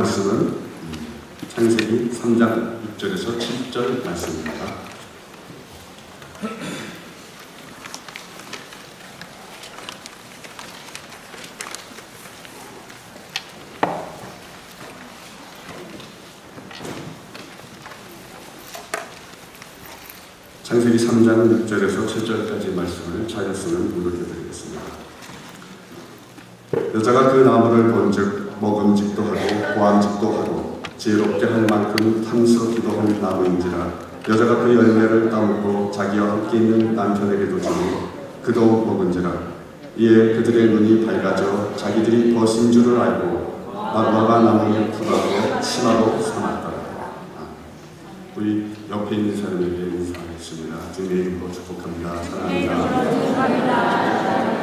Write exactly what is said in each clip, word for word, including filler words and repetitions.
말씀은 창세기 삼 장 육 절에서 칠 절 말씀입니다. 창세기 삼 장 육 절에서 칠 절까지 말씀을 찾았으면 공독해드리겠습니다. 여자가 그 나무를 본즉 먹음직도 하고 보암직도 하고 지혜롭게 할 만큼 탐스럽기도 한 나무인지라 여자가 그 열매를 따먹고 자기와 함께 있는 남편에게도 주니 그도 먹은지라 이에 그들의 눈이 밝아져 자기들이 벗은 줄을 알고 나무가 나무를 풀하고 치마로 삼았더라. 우리 옆에 있는 사람에게 인사하겠습니다. 주님의 이름으로 축복합니다. 사랑합니다.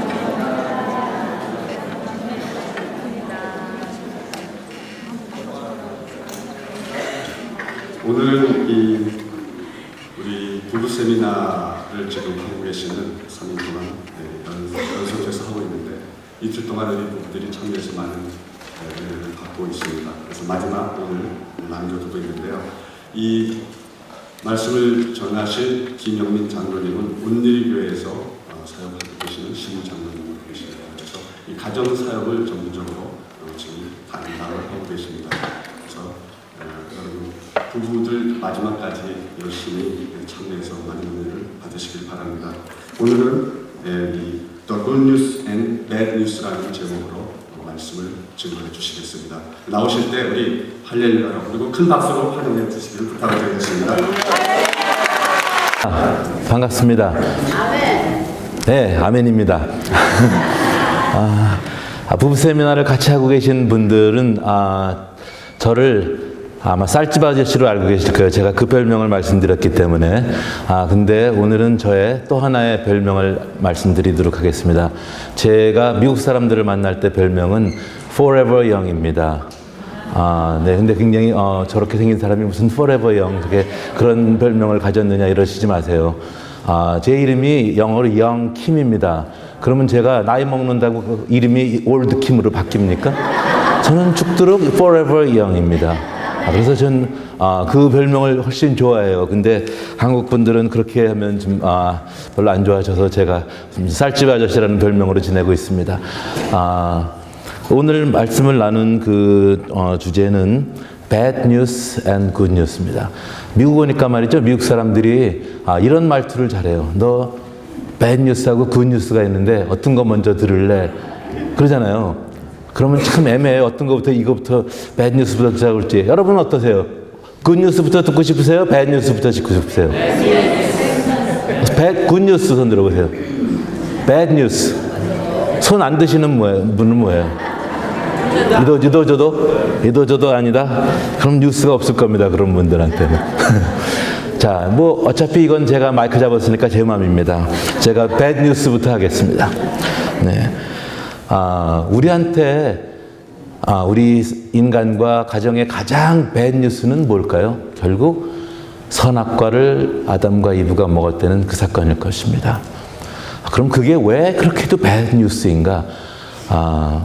오늘은 이 우리 부부 세미나를 지금 하고 계시는 삼 일 동안 연속해서 하고 있는데 이틀 동안 우리 부부들이 참여해서 많은 은혜를 받고 있습니다. 그래서 마지막 오늘 남겨두고 있는데요. 이 말씀을 전하실 김영민 장로님은 온누리교회에서 어, 사역하고 계시는 신 장로님으로 계십니다. 그래서 이 가정 사역을 전문적으로 어, 지금 담당을 하고 계십니다. 그래서 어, 여러분 부부들 마지막까지 열심히 참여해서 많은 은혜를 받으시길 바랍니다. 오늘은 예, 이 The Good News and Bad News라는 제목으로 말씀을 증거해 주시겠습니다. 나오실 때 우리 할렐루야 그리고 큰 박수로 환영해 주시기를 부탁드리겠습니다. 아, 반갑습니다. 아멘. 네, 아멘입니다. 아, 부부 세미나를 같이 하고 계신 분들은 아, 저를 아마 쌀집 아저씨로 알고 계실 거예요. 제가 그 별명을 말씀드렸기 때문에. 아, 근데 오늘은 저의 또 하나의 별명을 말씀드리도록 하겠습니다. 제가 미국 사람들을 만날 때 별명은 Forever Young입니다. 아, 네. 근데 굉장히, 어, 저렇게 생긴 사람이 무슨 Forever Young, 그게 그런 별명을 가졌느냐 이러시지 마세요. 아, 제 이름이 영어로 Young Kim입니다. 그러면 제가 나이 먹는다고 그 이름이 Old Kim으로 바뀝니까? 저는 죽도록 Forever Young입니다. 아, 그래서 전, 아, 그 별명을 훨씬 좋아해요. 근데 한국 분들은 그렇게 하면 좀, 아, 별로 안 좋아하셔서 제가 좀 쌀집 아저씨라는 별명으로 지내고 있습니다. 아, 오늘 말씀을 나눈 그, 어, 주제는 Bad News and Good News입니다. 미국 오니까 말이죠. 미국 사람들이, 아, 이런 말투를 잘해요. 너 Bad News하고 Good News가 있는데 어떤 거 먼저 들을래? 그러잖아요. 그러면 참 애매해요. 어떤 것부터 이거부터 배드 뉴스부터 듣자고 할지. 여러분은 어떠세요? 굿 뉴스부터 듣고 싶으세요? 배드 뉴스부터 듣고 싶으세요? 배드 굿 뉴스 손 들어보세요. 배드 뉴스. 손 안 드시는 뭐예요? 분은 뭐예요? 이도 이도 저도 이도 저도 아니다. 그럼 뉴스가 없을 겁니다. 그런 분들한테는. 자, 뭐 어차피 이건 제가 마이크 잡았으니까 제 마음입니다. 제가 배드 뉴스부터 하겠습니다. 네. 아, 우리한테, 아, 우리 인간과 가정의 가장 배드 뉴스는 뭘까요? 결국 선악과를 아담과 이브가 먹을 때는 그 사건일 것입니다. 아, 그럼 그게 왜 그렇게도 배드 뉴스인가? 아,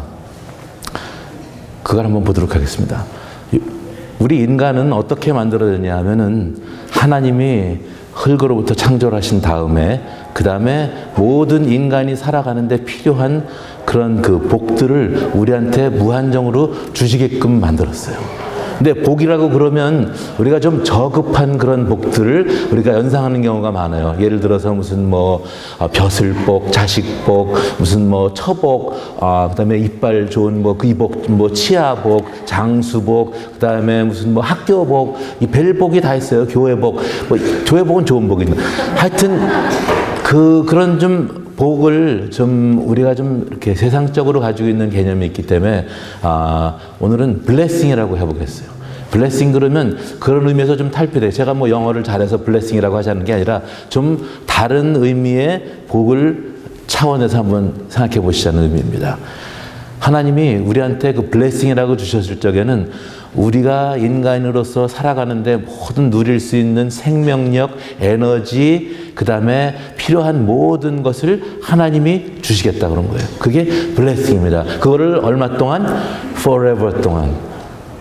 그걸 한번 보도록 하겠습니다. 우리 인간은 어떻게 만들어졌냐 하면은 하나님이 흙으로부터 창조하신 다음에 그 다음에 모든 인간이 살아가는데 필요한 그런 그 복들을 우리한테 무한정으로 주시게끔 만들었어요. 근데 복이라고 그러면 우리가 좀 저급한 그런 복들을 우리가 연상하는 경우가 많아요. 예를 들어서 무슨 뭐 벼슬복, 자식복, 무슨 뭐 처복, 아, 그다음에 이빨 좋은 뭐 의복, 뭐 치아복, 장수복, 그다음에 무슨 뭐 학교복, 이 별복이 다 있어요. 교회복, 뭐 교회복은 좋은 복인데, 하여튼 그 그런 좀 복을 좀 우리가 좀 이렇게 세상적으로 가지고 있는 개념이 있기 때문에 아, 오늘은 블레싱이라고 해보겠어요. 블레싱 그러면 그런 의미에서 좀 탈피돼요. 제가 뭐 영어를 잘해서 블레싱이라고 하자는 게 아니라 좀 다른 의미의 복을 차원에서 한번 생각해 보시자는 의미입니다. 하나님이 우리한테 그 블레싱이라고 주셨을 적에는 우리가 인간으로서 살아가는데 모든 누릴 수 있는 생명력, 에너지, 그 다음에 필요한 모든 것을 하나님이 주시겠다 그런 거예요. 그게 블레싱입니다. 그거를 얼마 동안? forever 동안.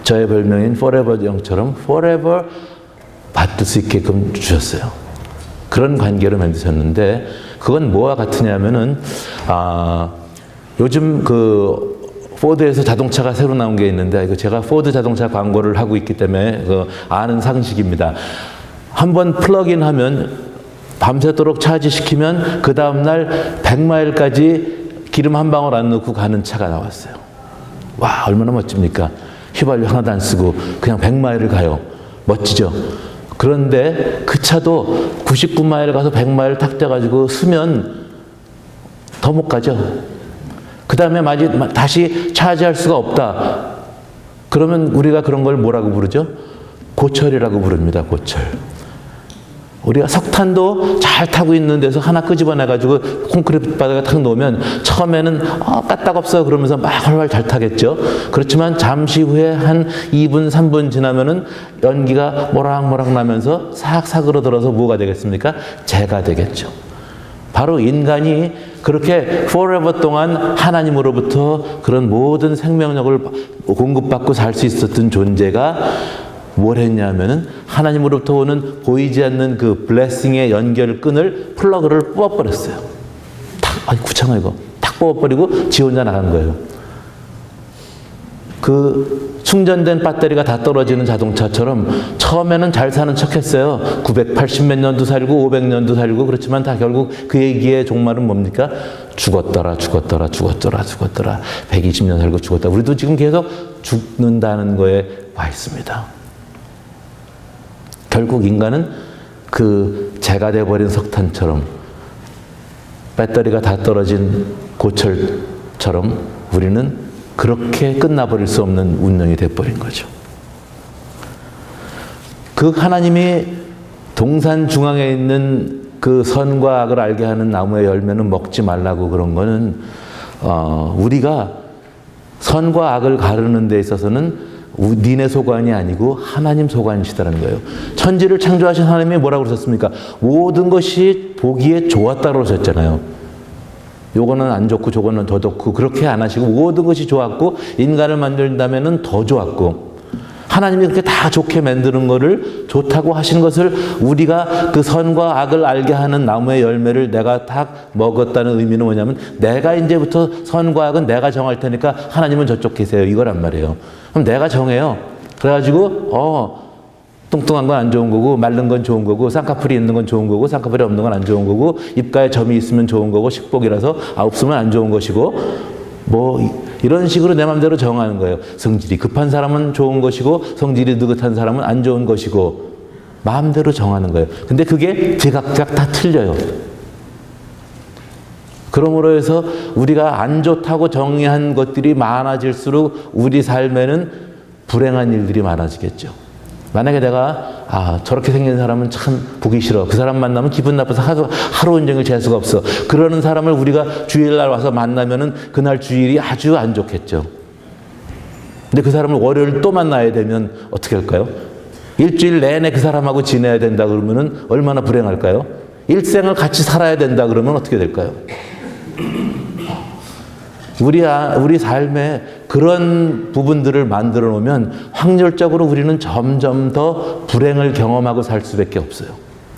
저의 별명인 forever 영처럼 forever 받을 수 있게끔 주셨어요. 그런 관계를 만드셨는데 그건 뭐와 같으냐면은 아, 요즘 그 포드에서 자동차가 새로 나온 게 있는데 이거 제가 포드 자동차 광고를 하고 있기 때문에 그 아는 상식입니다. 한번 플러그인 하면 밤새도록 차지시키면 그 다음날 백 마일까지 기름 한 방울 안 넣고 가는 차가 나왔어요. 와, 얼마나 멋집니까? 휘발유 하나도 안 쓰고 그냥 백 마일을 가요. 멋지죠? 그런데 그 차도 구십구 마일 가서 백 마일 탁 떼가지고 쓰면 더 못 가죠. 그 다음에 다시 차지할 수가 없다. 그러면 우리가 그런 걸 뭐라고 부르죠? 고철이라고 부릅니다. 고철. 우리가 석탄도 잘 타고 있는 데서 하나 끄집어내가지고 콘크리트 바닥에 탁 놓으면 처음에는 어, 까딱없어 그러면서 막 활활 잘 타겠죠. 그렇지만 잠시 후에 한 이 분, 삼 분 지나면은 연기가 모락모락 나면서 싹 사그러들어서 뭐가 되겠습니까? 재가 되겠죠. 바로 인간이 그렇게 forever 동안 하나님으로부터 그런 모든 생명력을 공급받고 살 수 있었던 존재가 뭘 했냐면은 하나님으로부터 오는 보이지 않는 그 블레싱의 연결끈을 플러그를 뽑아버렸어요. 탁, 아니 구창아 이거 탁 뽑아버리고 지 혼자 나간 거예요. 그 충전된 배터리가 다 떨어지는 자동차처럼 처음에는 잘 사는 척 했어요. 구백팔십 몇 년도 살고 오백 년도 살고 그렇지만 다 결국 그 얘기의 종말은 뭡니까? 죽었더라 죽었더라 죽었더라 죽었더라 백이십 년 살고 죽었다. 우리도 지금 계속 죽는다는 거에 와 있습니다. 결국 인간은 그 재가 돼버린 석탄처럼 배터리가 다 떨어진 고철처럼 우리는 그렇게 끝나버릴 수 없는 운명이 돼버린 거죠. 그 하나님이 동산 중앙에 있는 그 선과 악을 알게 하는 나무의 열매는 먹지 말라고 그런 거는 어, 우리가 선과 악을 가르는 데 있어서는 니네 소관이 아니고 하나님 소관이시다는 거예요. 천지를 창조하신 하나님이 뭐라고 그러셨습니까? 모든 것이 보기에 좋았다고 그러셨잖아요. 요거는 안 좋고 저거는 더 좋고 그렇게 안 하시고 모든 것이 좋았고 인간을 만든다면은 더 좋았고 하나님이 그렇게 다 좋게 만드는 거를 좋다고 하신 것을 우리가 그 선과 악을 알게 하는 나무의 열매를 내가 딱 먹었다는 의미는 뭐냐면 내가 이제부터 선과 악은 내가 정할 테니까 하나님은 저쪽 계세요. 이거란 말이에요. 그럼 내가 정해요. 그래가지고 어 뚱뚱한 건 안 좋은 거고 마른 건 좋은 거고 쌍꺼풀이 있는 건 좋은 거고 쌍꺼풀이 없는 건 안 좋은 거고 입가에 점이 있으면 좋은 거고 식복이라서 아 없으면 안 좋은 것이고 뭐 이런 식으로 내 마음대로 정하는 거예요. 성질이 급한 사람은 좋은 것이고 성질이 느긋한 사람은 안 좋은 것이고 마음대로 정하는 거예요. 근데 그게 제각각 다 틀려요. 그러므로 해서 우리가 안 좋다고 정의한 것들이 많아질수록 우리 삶에는 불행한 일들이 많아지겠죠. 만약에 내가 아 저렇게 생긴 사람은 참 보기 싫어. 그 사람 만나면 기분 나빠서 하루, 하루 온종일 재 수가 없어. 그러는 사람을 우리가 주일날 와서 만나면은 그날 주일이 아주 안 좋겠죠. 근데 그 사람을 월요일 또 만나야 되면 어떻게 할까요? 일주일 내내 그 사람하고 지내야 된다 그러면은 얼마나 불행할까요? 일생을 같이 살아야 된다 그러면 어떻게 될까요? 우리, 우리 삶에 그런 부분들을 만들어 놓으면 확률적으로 우리는 점점 더 불행을 경험하고 살 수밖에 없어요.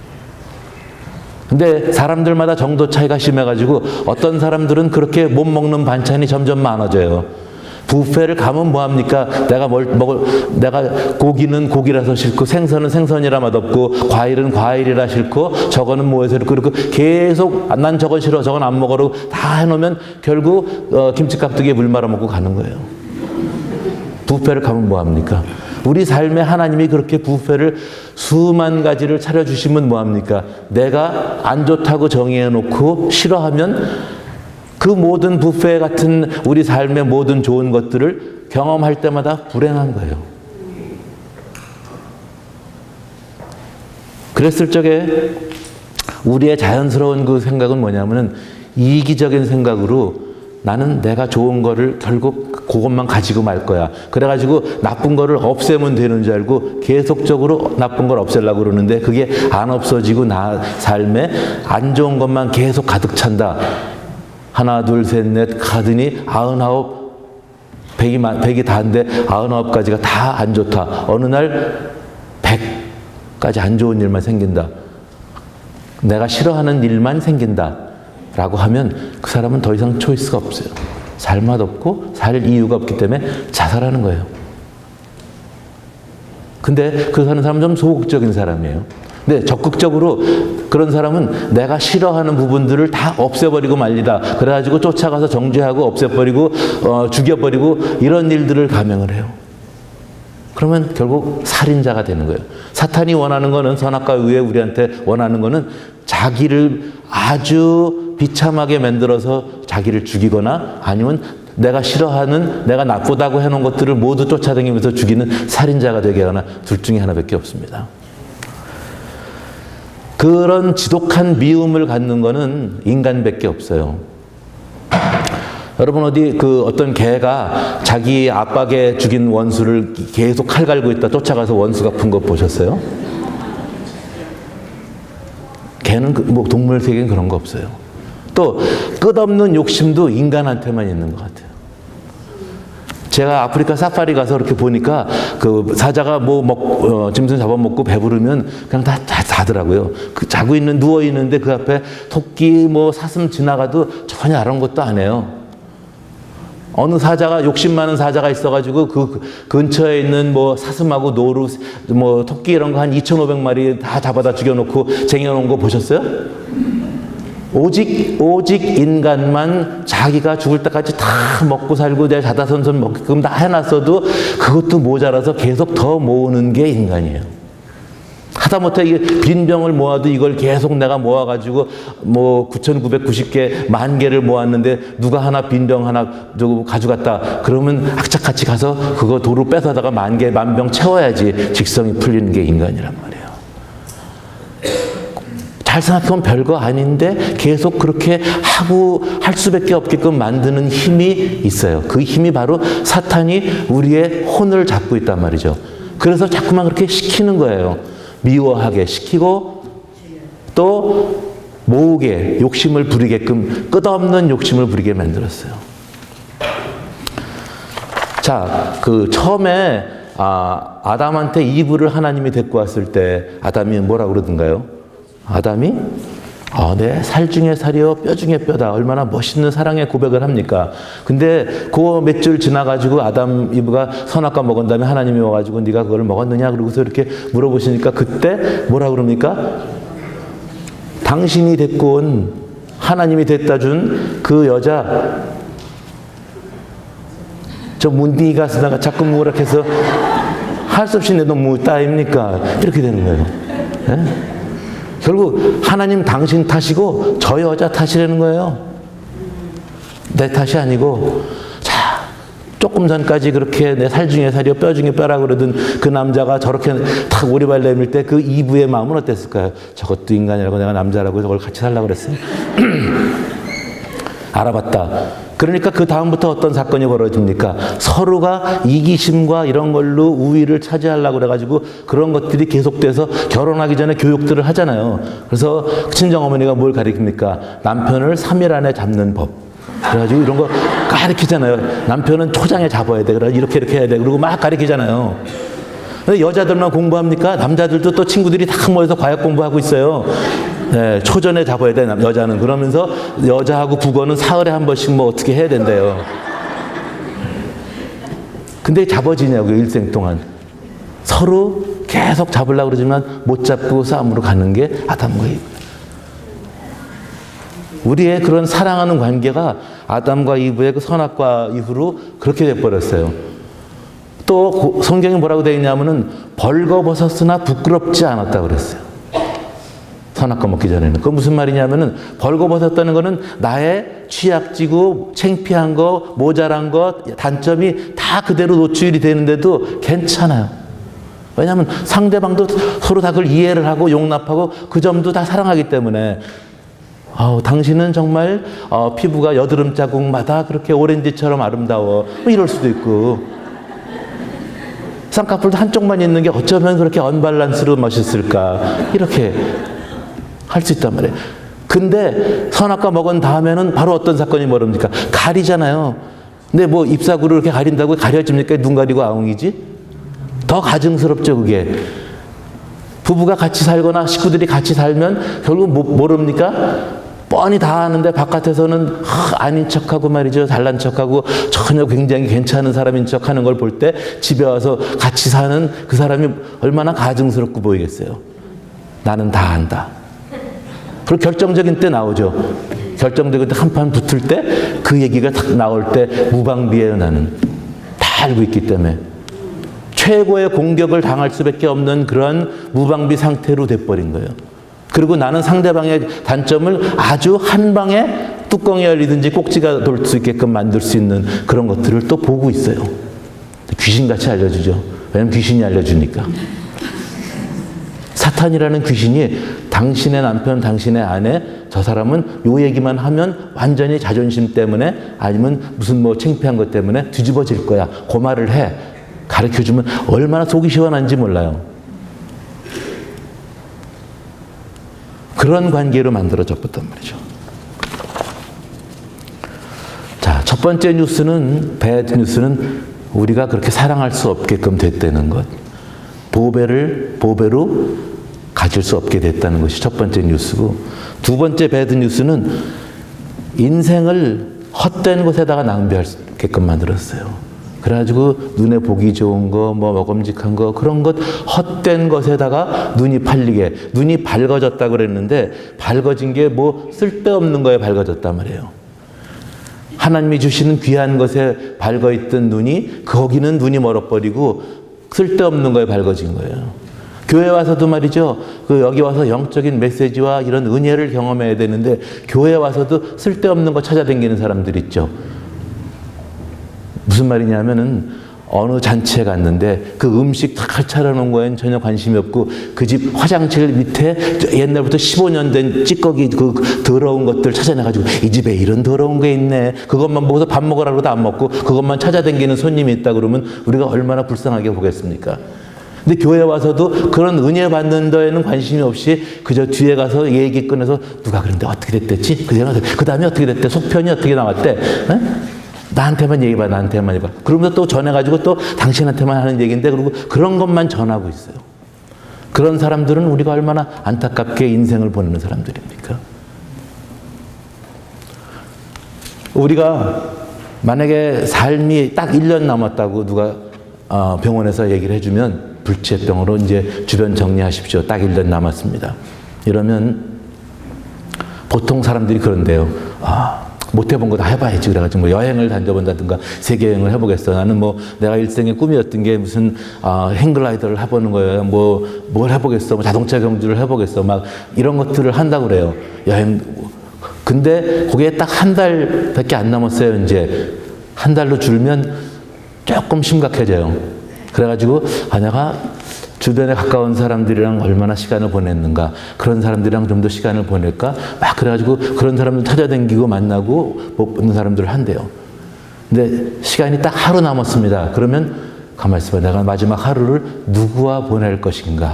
근데 사람들마다 정도 차이가 심해가지고 어떤 사람들은 그렇게 못 먹는 반찬이 점점 많아져요. 뷔페를 가면 뭐합니까? 내가 뭘 먹을, 내가 고기는 고기라서 싫고 생선은 생선이라 맛없고 과일은 과일이라 싫고 저거는 뭐해서 싫고 그리고 계속 난 저건 싫어 저건 안 먹으라고 다 해놓으면 결국 어, 김치깍두기에 물 말아 먹고 가는 거예요. 뷔페를 가면 뭐합니까? 우리 삶에 하나님이 그렇게 뷔페를 수만 가지를 차려주시면 뭐합니까? 내가 안 좋다고 정의해놓고 싫어하면 그 모든 뷔페 같은 우리 삶의 모든 좋은 것들을 경험할 때마다 불행한 거예요. 그랬을 적에 우리의 자연스러운 그 생각은 뭐냐면은 이기적인 생각으로 나는 내가 좋은 거를 결국 그것만 가지고 말 거야. 그래가지고 나쁜 거를 없애면 되는 줄 알고 계속적으로 나쁜 걸 없애려고 그러는데 그게 안 없어지고 나 삶에 안 좋은 것만 계속 가득 찬다. 하나, 둘, 셋, 넷 가더니 아흔아홉 백이, 백이 다인데 아흔아홉 가지가 다 안 좋다. 어느 날 백까지 안 좋은 일만 생긴다. 내가 싫어하는 일만 생긴다. 라고 하면 그 사람은 더 이상 초이스가 없어요. 살 맛 없고 살 이유가 없기 때문에 자살하는 거예요. 근데 그 사는 사람은 좀 소극적인 사람이에요. 근데 적극적으로 그런 사람은 내가 싫어하는 부분들을 다 없애버리고 말리다. 그래가지고 쫓아가서 정죄하고 없애버리고 어, 죽여버리고 이런 일들을 감행을 해요. 그러면 결국 살인자가 되는 거예요. 사탄이 원하는 거는, 선악과 의에 우리한테 원하는 거는 자기를 아주 비참하게 만들어서 자기를 죽이거나 아니면 내가 싫어하는, 내가 나쁘다고 해놓은 것들을 모두 쫓아다니면서 죽이는 살인자가 되게 하나, 둘 중에 하나밖에 없습니다. 그런 지독한 미움을 갖는 거는 인간밖에 없어요. 여러분 어디 그 어떤 개가 자기 아빠 개 죽인 원수를 계속 칼 갈고 있다 쫓아가서 원수가 푼 거 보셨어요? 개는 그, 뭐 동물 세계엔 그런 거 없어요. 또 끝없는 욕심도 인간한테만 있는 것 같아요. 제가 아프리카 사파리 가서 이렇게 보니까 그 사자가 뭐 먹, 어, 짐승 잡아먹고 배부르면 그냥 다, 다 자더라고요. 그 자고 있는, 누워 있는데 그 앞에 토끼 뭐 사슴 지나가도 전혀 아런 것도 안 해요. 어느 사자가, 욕심 많은 사자가 있어가지고 그 근처에 있는 뭐 사슴하고 노루, 뭐 토끼 이런 거 한 이천오백 마리 다 잡아다 죽여놓고 쟁여놓은 거 보셨어요? 오직, 오직 인간만 자기가 죽을 때까지 다 먹고 살고 내 자다선선 먹게끔 다 해놨어도 그것도 모자라서 계속 더 모으는 게 인간이에요. 하다못해 이게 빈병을 모아도 이걸 계속 내가 모아가지고 뭐 구천구백구십 개, 만 개를 모았는데 누가 하나 빈병 하나 가져갔다. 그러면 악착같이 가서 그거 도로 뺏어다가 만 개, 만 병 채워야지 직성이 풀리는 게 인간이란 말이에요. 잘 생각하면 별거 아닌데 계속 그렇게 하고 할 수밖에 없게끔 만드는 힘이 있어요. 그 힘이 바로 사탄이 우리의 혼을 잡고 있단 말이죠. 그래서 자꾸만 그렇게 시키는 거예요. 미워하게 시키고 또 모으게, 욕심을 부리게끔, 끝없는 욕심을 부리게 만들었어요. 자, 그 처음에 아, 아담한테 이브를 하나님이 데리고 왔을 때 아담이 뭐라고 그러던가요? 아담이 아, 내 살 중에 살이요 뼈 중에 뼈다. 얼마나 멋있는 사랑의 고백을 합니까? 근데 그 몇 줄 지나가지고 아담 이브가 선악과 먹은 다음에 하나님이 와가지고 네가 그걸 먹었느냐? 그러고서 이렇게 물어보시니까 그때 뭐라 그럽니까? 당신이 데리고 온, 하나님이 데려다 준 그 여자, 저 문디가 쓰다가 자꾸 뭐라 해서 할 수 없이 내도 뭐 따입니까? 이렇게 되는 거예요. 네? 결국 하나님 당신 탓이고 저 여자 탓이라는 거예요. 내 탓이 아니고. 자, 조금 전까지 그렇게 내 살 중에 살이요 뼈 중에 뼈라 그러던 그 남자가 저렇게 탁 오리발 내밀 때 그 이브의 마음은 어땠을까요? 저것도 인간이라고 내가 남자라고 저걸 같이 살라고 그랬어요. 알아봤다. 그러니까 그 다음부터 어떤 사건이 벌어집니까? 서로가 이기심과 이런 걸로 우위를 차지하려고 그래가지고 그런 것들이 계속돼서 결혼하기 전에 교육들을 하잖아요. 그래서 친정어머니가 뭘 가르칩니까? 남편을 삼 일 안에 잡는 법. 그래가지고 이런 거 가르치잖아요. 남편은 초장에 잡아야 돼. 그래 이렇게 이렇게 해야 돼. 그리고 막 가르치잖아요. 여자들만 공부합니까? 남자들도 또 친구들이 다 모여서 과학 공부하고 있어요. 네, 초전에 잡아야 돼, 여자는. 그러면서 여자하고 국어는 사흘에 한 번씩 뭐 어떻게 해야 된대요. 근데 잡아지냐고요, 일생 동안. 서로 계속 잡으려고 그러지만 못 잡고 싸움으로 가는 게 아담과 이브. 우리의 그런 사랑하는 관계가 아담과 이브의 그 선악과 이후로 그렇게 돼버렸어요. 또 성경에 뭐라고 되어 있냐면은 벌거벗었으나 부끄럽지 않았다고 그랬어요. 선악과 먹기 전에는. 그건 무슨 말이냐면은 벌거벗었다는 거는 나의 취약지고 창피한 거, 모자란 거, 단점이 다 그대로 노출이 되는데도 괜찮아요. 왜냐하면 상대방도 서로 다 그걸 이해를 하고 용납하고 그 점도 다 사랑하기 때문에 아우, 당신은 정말 어, 피부가 여드름 자국마다 그렇게 오렌지처럼 아름다워. 뭐 이럴 수도 있고 쌍꺼풀도 한쪽만 있는 게 어쩌면 그렇게 언밸런스로 멋있을까 이렇게 할 수 있단 말이에요. 근데 선악과 먹은 다음에는 바로 어떤 사건이 벌어집니까? 가리잖아요. 근데 뭐 잎사구를 이렇게 가린다고 가려집니까? 눈 가리고 아웅이지? 더 가증스럽죠, 그게. 부부가 같이 살거나 식구들이 같이 살면 결국 뭐, 모릅니까? 뻔히 다 아는데 바깥에서는 하, 아닌 척하고 말이죠. 잘난 척하고 전혀 굉장히 괜찮은 사람인 척하는 걸 볼 때 집에 와서 같이 사는 그 사람이 얼마나 가증스럽고 보이겠어요. 나는 다 안다. 그리고 결정적인 때 나오죠. 결정적인 때 한판 붙을 때 그 얘기가 딱 나올 때 무방비예요. 나는 다 알고 있기 때문에 최고의 공격을 당할 수밖에 없는 그런 무방비 상태로 돼버린 거예요. 그리고 나는 상대방의 단점을 아주 한 방에 뚜껑이 열리든지 꼭지가 돌 수 있게끔 만들 수 있는 그런 것들을 또 보고 있어요. 귀신같이 알려주죠. 왜냐면 귀신이 알려주니까. 사탄이라는 귀신이 당신의 남편, 당신의 아내, 저 사람은 요 얘기만 하면 완전히 자존심 때문에 아니면 무슨 뭐 창피한 것 때문에 뒤집어질 거야. 그 말을 해. 가르쳐주면 얼마나 속이 시원한지 몰라요. 그런 관계로 만들어졌단 말이죠. 자, 첫 번째 뉴스는, 배드 뉴스는 우리가 그렇게 사랑할 수 없게끔 됐다는 것. 보배를 보배로 가질 수 없게 됐다는 것이 첫 번째 뉴스고, 두 번째 배드 뉴스는 인생을 헛된 곳에다가 낭비할 수 있게끔 만들었어요. 그래가지고 눈에 보기 좋은 거, 뭐 먹음직한 거, 그런 것 헛된 것에다가 눈이 팔리게, 눈이 밝아졌다 그랬는데 밝아진 게 뭐 쓸데없는 거에 밝아졌단 말이에요. 하나님이 주시는 귀한 것에 밝아있던 눈이 거기는 눈이 멀어버리고 쓸데없는 거에 밝아진 거예요. 교회 와서도 말이죠. 그 여기 와서 영적인 메시지와 이런 은혜를 경험해야 되는데 교회 와서도 쓸데없는 거 찾아다니는 사람들 있죠. 무슨 말이냐면은 어느 잔치에 갔는데 그 음식 탁 차려놓은 거에는 전혀 관심이 없고 그 집 화장실 밑에 옛날부터 십오 년 된 찌꺼기 그 더러운 것들 찾아내가지고 이 집에 이런 더러운 게 있네. 그것만 보고서 밥 먹으라고도 안 먹고 그것만 찾아다니는 손님이 있다 그러면 우리가 얼마나 불쌍하게 보겠습니까? 근데 교회 와서도 그런 은혜 받는 데에는 관심이 없이 그저 뒤에 가서 얘기 꺼내서 누가 그런데 어떻게 됐댔지? 그 다음에 어떻게 됐대? 속편이 어떻게 나왔대? 에? 나한테만 얘기해봐, 나한테만 얘기해봐. 그러면서 또 전해가지고 또 당신한테만 하는 얘기인데, 그리고 그런 것만 전하고 있어요. 그런 사람들은 우리가 얼마나 안타깝게 인생을 보내는 사람들입니까? 우리가 만약에 삶이 딱 일 년 남았다고 누가 병원에서 얘기를 해주면 불치병으로 이제 주변 정리하십시오. 딱 일 년 남았습니다. 이러면 보통 사람들이 그런데요. 아, 못 해본 거 다 해봐야지. 그래가지고 뭐 여행을 다녀본다든가 세계 여행을 해보겠어. 나는 뭐 내가 일생의 꿈이었던 게 무슨 어, 행글라이더를 해보는 거예요. 뭐 뭘 해보겠어. 뭐 자동차 경주를 해보겠어. 막 이런 것들을 한다고 그래요. 여행. 근데 그게 딱 한 달밖에 안 남았어요. 이제 한 달로 줄면 조금 심각해져요. 그래가지고 아, 내가 주변에 가까운 사람들이랑 얼마나 시간을 보냈는가, 그런 사람들이랑 좀 더 시간을 보낼까, 막 그래가지고 그런 사람들 찾아다니고 만나고 못 보는 사람들을 한대요. 근데 시간이 딱 하루 남았습니다. 그러면 가만히 있어봐. 내가 마지막 하루를 누구와 보낼 것인가를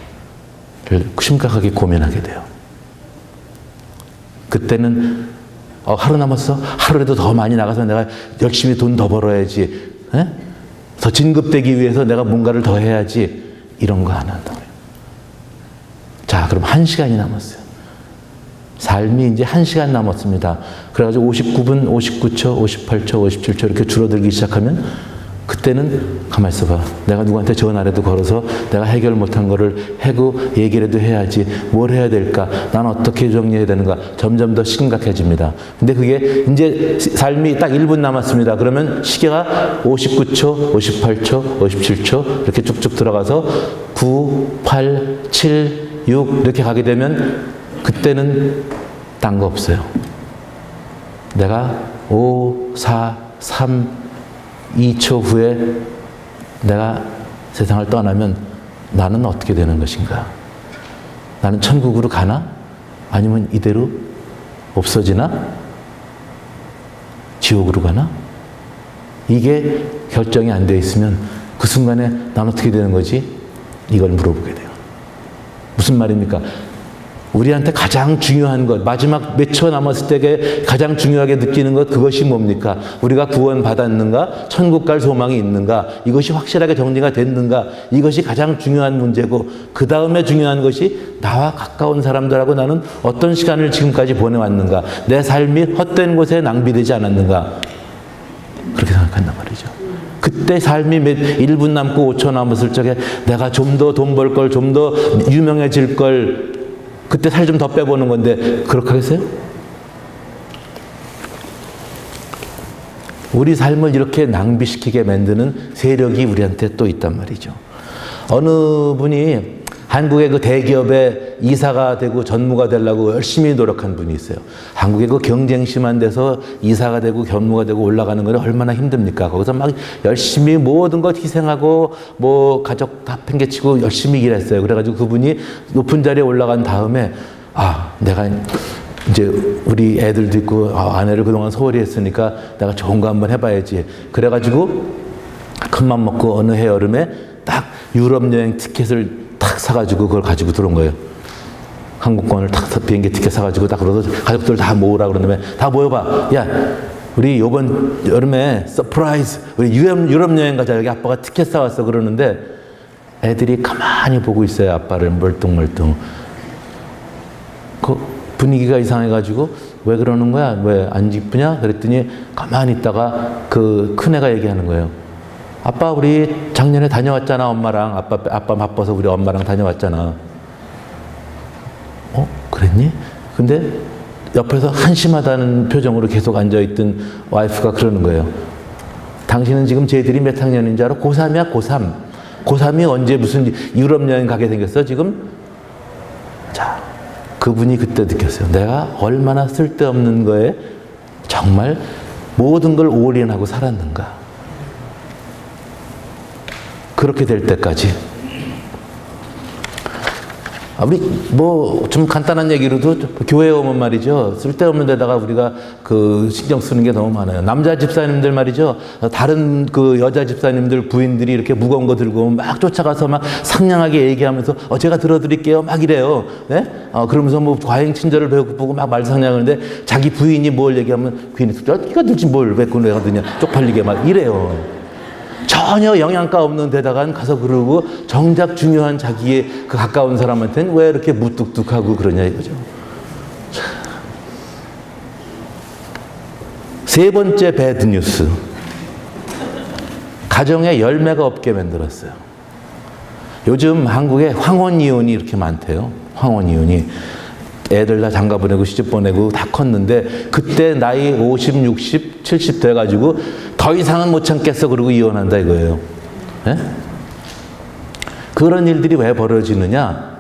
심각하게 고민하게 돼요. 그때는 어, 하루 남았어? 하루라도 더 많이 나가서 내가 열심히 돈 더 벌어야지. 에? 더 진급되기 위해서 내가 뭔가를 더 해야지. 이런 거 안 한다고요. 자, 그럼 한 시간이 남았어요. 삶이 이제 한 시간 남았습니다. 그래가지고 오십구 분, 오십구 초, 오십팔 초, 오십칠 초 이렇게 줄어들기 시작하면 그때는 가만히 있어봐. 내가 누구한테 전화라도 걸어서 내가 해결 못한 거를 해고 얘기라도 해야지. 뭘 해야 될까? 난 어떻게 정리해야 되는가? 점점 더 심각해집니다. 근데 그게 이제 삶이 딱 일 분 남았습니다. 그러면 시계가 오십구 초, 오십팔 초, 오십칠 초 이렇게 쭉쭉 들어가서 구, 팔, 칠, 육 이렇게 가게 되면 그때는 딴 거 없어요. 내가 오, 사, 삼, 이 초 후에 내가 세상을 떠나면 나는 어떻게 되는 것인가? 나는 천국으로 가나? 아니면 이대로 없어지나? 지옥으로 가나? 이게 결정이 안 돼 있으면 그 순간에 난 어떻게 되는 거지? 이걸 물어보게 돼요. 무슨 말입니까? 우리한테 가장 중요한 것, 마지막 몇 초 남았을 때 가장 중요하게 느끼는 것, 그것이 뭡니까? 우리가 구원받았는가? 천국 갈 소망이 있는가? 이것이 확실하게 정리가 됐는가? 이것이 가장 중요한 문제고, 그 다음에 중요한 것이 나와 가까운 사람들하고 나는 어떤 시간을 지금까지 보내왔는가? 내 삶이 헛된 곳에 낭비되지 않았는가? 그렇게 생각한단 말이죠. 그때 삶이 몇 일 분 남고 오 초 남았을 적에 내가 좀 더 돈 벌 걸, 좀 더 유명해질 걸, 그때 살 좀 더 빼보는 건데 그렇게 하겠어요? 우리 삶을 이렇게 낭비시키게 만드는 세력이 우리한테 또 있단 말이죠. 어느 분이 한국의 그 대기업에 이사가 되고 전무가 되려고 열심히 노력한 분이 있어요. 한국의 그 경쟁 심한 데서 이사가 되고 전무가 되고 올라가는 건 얼마나 힘듭니까? 거기서 막 열심히 모든 것 희생하고 뭐 가족 다 팽개치고 열심히 일했어요. 그래가지고 그분이 높은 자리에 올라간 다음에 아, 내가 이제 우리 애들도 있고 아, 아내를 그동안 소홀히 했으니까 내가 좋은 거 한번 해봐야지. 그래가지고 큰맘 먹고 어느 해 여름에 딱 유럽 여행 티켓을 탁 사가지고 그걸 가지고 들어온 거예요. 항공권을 탁 비행기 티켓 사가지고 딱 그러서 가족들 다 모으라 그런 다음에 다 모여봐. 야, 우리 이번 여름에 서프라이즈 우리 유럽, 유럽 여행 가자. 여기 아빠가 티켓 사왔어. 그러는데 애들이 가만히 보고 있어요. 아빠를 멀뚱멀뚱. 그 분위기가 이상해가지고 왜 그러는 거야? 왜 안 기쁘냐? 그랬더니 가만히 있다가 그 큰애가 얘기하는 거예요. 아빠 우리 작년에 다녀왔잖아. 엄마랑. 아빠 아빠 바빠서 우리 엄마랑 다녀왔잖아. 어? 그랬니? 근데 옆에서 한심하다는 표정으로 계속 앉아있던 와이프가 그러는 거예요. 당신은 지금 쟤들이 몇 학년인 줄 알아? 고삼이야 고삼. 고삼이 언제 무슨 유럽 여행 가게 생겼어 지금? 자, 그분이 그때 느꼈어요. 내가 얼마나 쓸데없는 거에 정말 모든 걸 올인하고 살았는가. 그렇게 될 때까지. 아, 우리 뭐 좀 간단한 얘기로도 교회에 오면 말이죠. 쓸데없는 데다가 우리가 그 신경 쓰는 게 너무 많아요. 남자 집사님들 말이죠. 다른 그 여자 집사님들 부인들이 이렇게 무거운 거 들고 오면 막 쫓아가서 막 상냥하게 얘기하면서 어 제가 들어드릴게요. 막 이래요. 네? 어, 그러면서 뭐 과잉 친절을 배우고 막 말상냥하는데 자기 부인이 뭘 얘기하면 부인이 이거 들지 뭘 왜 그걸 내가 드냐 쪽팔리게 막 이래요. 전혀 영양가 없는 데다가 가서 그러고 정작 중요한 자기의 그 가까운 사람한테는 왜 이렇게 무뚝뚝하고 그러냐 이거죠. 세 번째 배드 뉴스. 가정에 열매가 없게 만들었어요. 요즘 한국에 황혼 이혼이 이렇게 많대요. 황혼 이혼이. 애들 다 장가 보내고 시집 보내고 다 컸는데 그때 나이 오십, 육십, 칠십 돼가지고 더 이상은 못 참겠어 그러고 이혼한다 이거예요. 네? 그런 일들이 왜 벌어지느냐?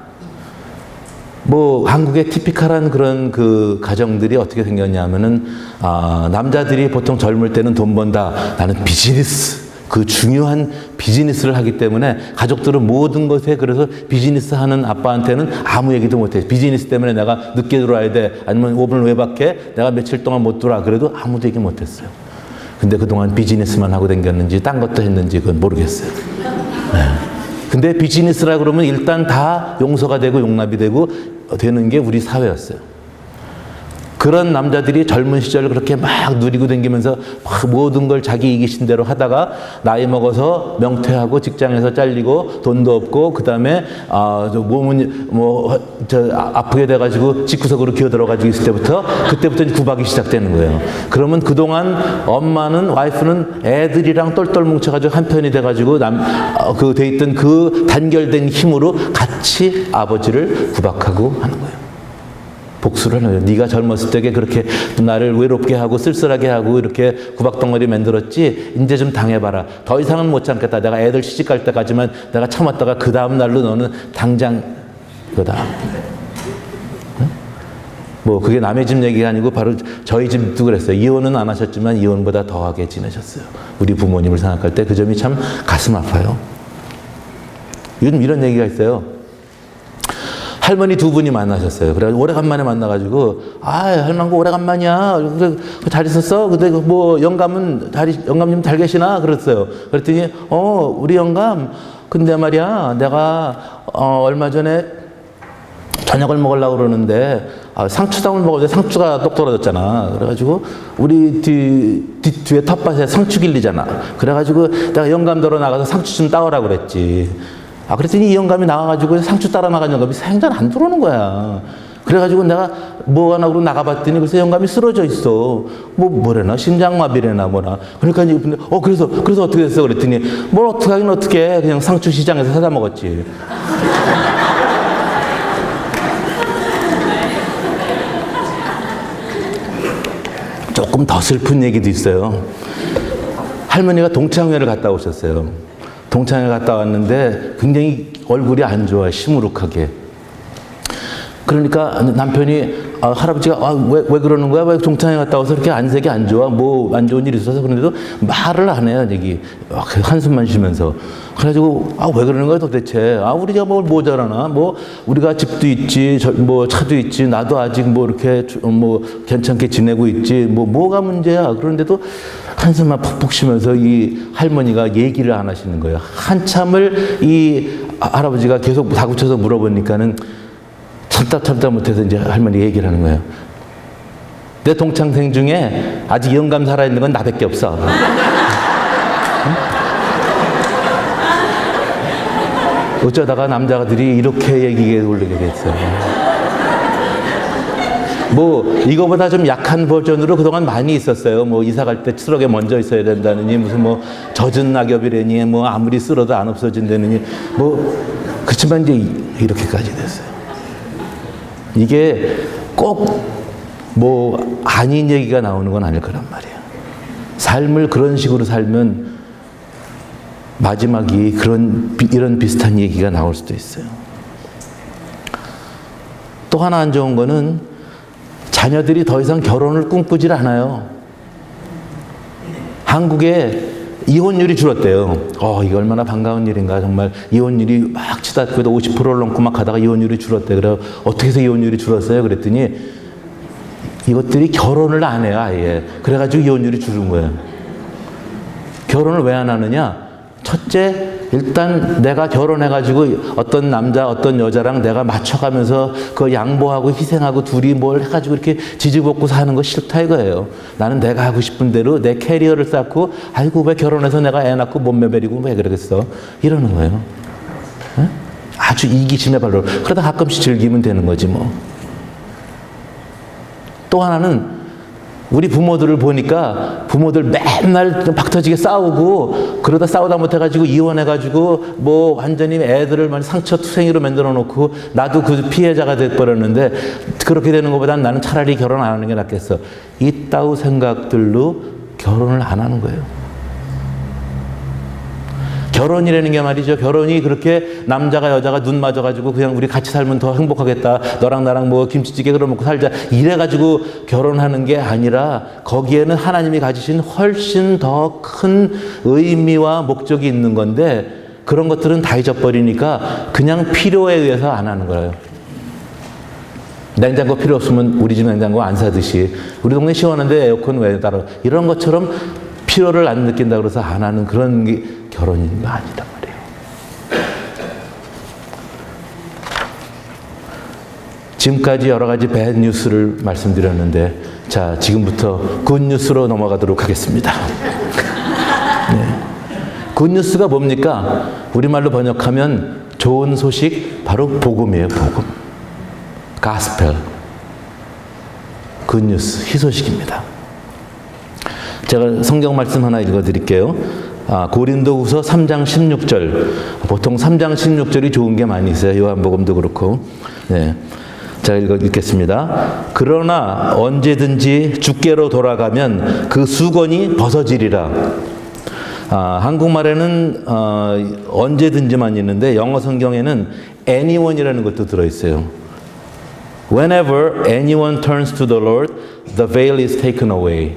뭐 한국의 티피컬한 그런 그 가정들이 어떻게 생겼냐면은 아, 남자들이 보통 젊을 때는 돈 번다. 나는 비즈니스. 그 중요한 비즈니스를 하기 때문에 가족들은 모든 것에 그래서 비즈니스 하는 아빠한테는 아무 얘기도 못해. 비즈니스 때문에 내가 늦게 들어와야 돼. 아니면 오 분을 왜 밖에 내가 며칠 동안 못 들어와. 그래도 아무도 얘기 못했어요. 근데 그동안 비즈니스만 하고 다녔는지 딴 것도 했는지 그건 모르겠어요. 네. 근데 비즈니스라 그러면 일단 다 용서가 되고 용납이 되고 되는 게 우리 사회였어요. 그런 남자들이 젊은 시절 그렇게 막 누리고 다니면서 막 모든 걸 자기 이기신 대로 하다가 나이 먹어서 명퇴하고 직장에서 잘리고 돈도 없고 그 다음에 아, 저 몸은 뭐 저 아프게 돼가지고 집구석으로 기어들어가지고 있을 때부터 그때부터 구박이 시작되는 거예요. 그러면 그동안 엄마는 와이프는 애들이랑 똘똘 뭉쳐가지고 한 편이 돼가지고 남 그 돼 있던 그 단결된 힘으로 같이 아버지를 구박하고 하는 거예요. 복수를 해요. 네가 젊었을 때에 그렇게 나를 외롭게 하고 쓸쓸하게 하고 이렇게 구박덩어리 만들었지. 이제 좀 당해봐라. 더 이상은 못 참겠다. 내가 애들 시집갈 때까지만 내가 참았다가 그 다음 날로 너는 당장 이거다. 응? 뭐 그게 남의 집 얘기가 아니고 바로 저희 집도 그랬어요. 이혼은 안 하셨지만 이혼보다 더하게 지내셨어요. 우리 부모님을 생각할 때 그 점이 참 가슴 아파요. 요즘 이런 얘기가 있어요. 할머니 두 분이 만나셨어요. 그래 오래간만에 만나가지고 아 할망구 오래간만이야. 그래 잘 있었어? 근데 뭐 영감은 잘 영감님 잘 계시나? 그랬어요. 그랬더니 어 우리 영감 근데 말이야 내가 어, 얼마 전에 저녁을 먹으려고 그러는데 아, 상추당을 먹었는데 상추가 똑 떨어졌잖아. 그래가지고 우리 뒤, 뒤, 뒤에 텃밭에 상추 길리잖아. 그래가지고 내가 영감도로 나가서 상추 좀 따오라고 그랬지. 아, 그랬더니 이 영감이 나와가지고 상추 따라 나간 영감이 생전 안 들어오는 거야. 그래가지고 내가 뭐 하나 그러고 나가봤더니 그래서 영감이 쓰러져 있어. 뭐 뭐래나 심장마비래나 뭐나. 그러니까 이제 어 그래서 그래서 어떻게 됐어 그랬더니 뭘 어떻게 하긴 어떻게 해. 그냥 상추 시장에서 사다 먹었지. 조금 더 슬픈 얘기도 있어요. 할머니가 동창회를 갔다 오셨어요. 동창회 갔다 왔는데 굉장히 얼굴이 안 좋아요. 시무룩하게. 그러니까 남편이 아, 할아버지가 아, 왜, 왜 그러는 거야? 왜 동창회 갔다 와서 이렇게 안색이 안 좋아? 뭐 안 좋은 일이 있어서 그런데도 말을 안 해요. 얘기 한숨만 쉬면서. 그래가지고 아, 왜 그러는 거야 도대체? 아, 우리가 뭘 모자라나? 뭐 우리가 집도 있지, 저, 뭐 차도 있지, 나도 아직 뭐 이렇게 뭐 괜찮게 지내고 있지. 뭐 뭐가 문제야? 그런데도 한숨만 푹푹 쉬면서 이 할머니가 얘기를 안 하시는 거예요. 한참을 이 할아버지가 계속 다구쳐서 물어보니까는 참다 참다 못해서 이제 할머니 얘기를 하는 거예요. 내 동창생 중에 아직 영감 살아있는 건 나밖에 없어. 응? 어쩌다가 남자들이 이렇게 얘기에 올리게 됐어요. 뭐 이거보다 좀 약한 버전으로 그동안 많이 있었어요. 뭐 이사 갈 때 트럭에 먼저 있어야 된다느니 무슨 뭐 젖은 낙엽이라니 뭐 아무리 쓸어도 안 없어진다느니 뭐 그렇지만 이제 이렇게까지 됐어요. 이게 꼭 뭐 아닌 얘기가 나오는 건 아닐 거란 말이에요. 삶을 그런 식으로 살면 마지막이 그런 이런 비슷한 얘기가 나올 수도 있어요. 또 하나 안 좋은 거는 자녀들이 더 이상 결혼을 꿈꾸질 않아요. 한국에 이혼율이 줄었대요. 어, 이거 얼마나 반가운 일인가. 정말 이혼율이 막 치다 그래도 오십 퍼센트를 넘고 막 하다가 이혼율이 줄었대. 그래 어떻게 해서 이혼율이 줄었어요? 그랬더니 이것들이 결혼을 안 해요, 아예. 그래가지고 이혼율이 줄은 거예요. 결혼을 왜 안 하느냐? 첫째, 일단 내가 결혼해가지고 어떤 남자, 어떤 여자랑 내가 맞춰가면서 그걸 양보하고 희생하고 둘이 뭘 해가지고 이렇게 지지볶고 사는 거 싫다 이거예요. 나는 내가 하고 싶은 대로 내 캐리어를 쌓고 아이고 왜 결혼해서 내가 애 낳고 몸매 베리고 왜 그러겠어? 이러는 거예요. 응? 아주 이기심의 발로. 그러다 가끔씩 즐기면 되는 거지 뭐. 또 하나는 우리 부모들을 보니까 부모들 맨날 박터지게 싸우고 그러다 싸우다 못해가지고 이혼해가지고 뭐 완전히 애들을 상처투성이로 만들어 놓고 나도 그 피해자가 돼버렸는데 그렇게 되는 것보단 나는 차라리 결혼 안 하는 게 낫겠어. 이따위 생각들로 결혼을 안 하는 거예요. 결혼이라는 게 말이죠. 결혼이 그렇게 남자가 여자가 눈 맞아가지고 그냥 우리 같이 살면 더 행복하겠다. 너랑 나랑 뭐 김치찌개 끓여 먹고 살자. 이래가지고 결혼하는 게 아니라 거기에는 하나님이 가지신 훨씬 더 큰 의미와 목적이 있는 건데 그런 것들은 다 잊어버리니까 그냥 필요에 의해서 안 하는 거예요. 냉장고 필요 없으면 우리 집 냉장고 안 사듯이 우리 동네 시원한데 에어컨 왜 따로 이런 것처럼 필요를 안 느낀다 그래서 안 하는 그런 게 결혼이 아니다 말이에요. 지금까지 여러 가지 배드 뉴스를 말씀드렸는데 자 지금부터 굿 뉴스로 넘어가도록 하겠습니다. 네. 굿 뉴스가 뭡니까? 우리말로 번역하면 좋은 소식 바로 복음이에요. 복음. 가스펠. 굿 뉴스. 희소식입니다. 제가 성경 말씀 하나 읽어드릴게요. 아, 고린도후서 삼 장 십육 절. 보통 삼 장 십육 절이 좋은 게 많이 있어요. 요한복음도 그렇고. 네. 제가 읽어, 읽겠습니다. 그러나 언제든지 주께로 돌아가면 그 수건이 벗어지리라. 아, 한국말에는 어, 언제든지만 있는데 영어 성경에는 anyone이라는 것도 들어있어요. Whenever anyone turns to the Lord, the veil is taken away.